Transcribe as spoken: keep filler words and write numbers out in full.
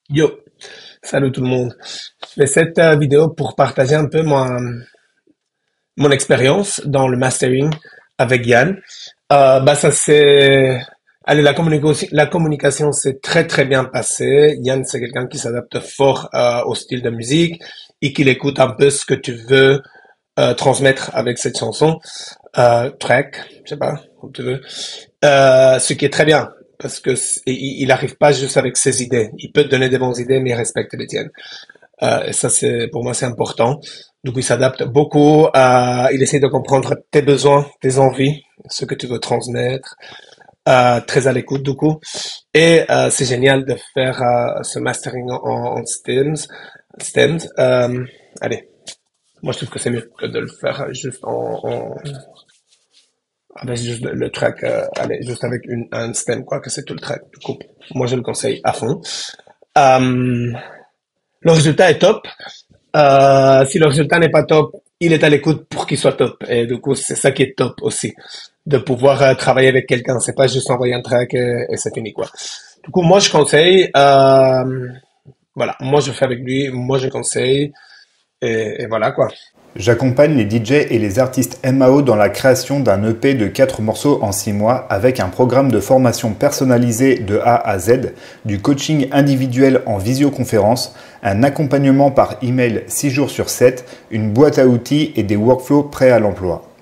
Yo, salut tout le monde. Je fais cette euh, vidéo pour partager un peu mon, mon expérience dans le mastering avec Yann. Euh, bah ça c'est, allez la communication, la communication s'est très très bien passée. Yann c'est quelqu'un qui s'adapte fort euh, au style de musique et qui écoute un peu ce que tu veux euh, transmettre avec cette chanson, euh, track, je sais pas, comme tu veux. Euh, ce qui est très bien parce que c- il il arrive pas juste avec ses idées. Il peut te donner des bonnes idées, mais il respecte les tiennes. Euh, et ça, c'est pour moi, c'est important. Du coup, il s'adapte beaucoup. À, il essaie de comprendre tes besoins, tes envies, ce que tu veux transmettre. Euh, très à l'écoute, du coup. Et euh, c'est génial de faire euh, ce mastering en, en stems. stems. Euh, allez, moi, je trouve que c'est mieux que de le faire juste en, en avec juste le, le track. Euh, allez, juste avec une, un stem, quoi, que c'est tout le track. Du coup, moi, je le conseille à fond. Euh, le résultat est top. Euh, si le résultat n'est pas top, il est à l'écoute pour qu'il soit top. Et du coup, c'est ça qui est top aussi, de pouvoir euh, travailler avec quelqu'un. C'est pas juste envoyer un track et, et c'est fini quoi. Du coup, moi je conseille. Euh, voilà, moi je fais avec lui, moi je conseille et, et voilà quoi. J'accompagne les D J et les artistes M A O dans la création d'un E P de quatre morceaux en six mois avec un programme de formation personnalisé de A à Z, du coaching individuel en visioconférence, un accompagnement par email six jours sur sept, une boîte à outils et des workflows prêts à l'emploi.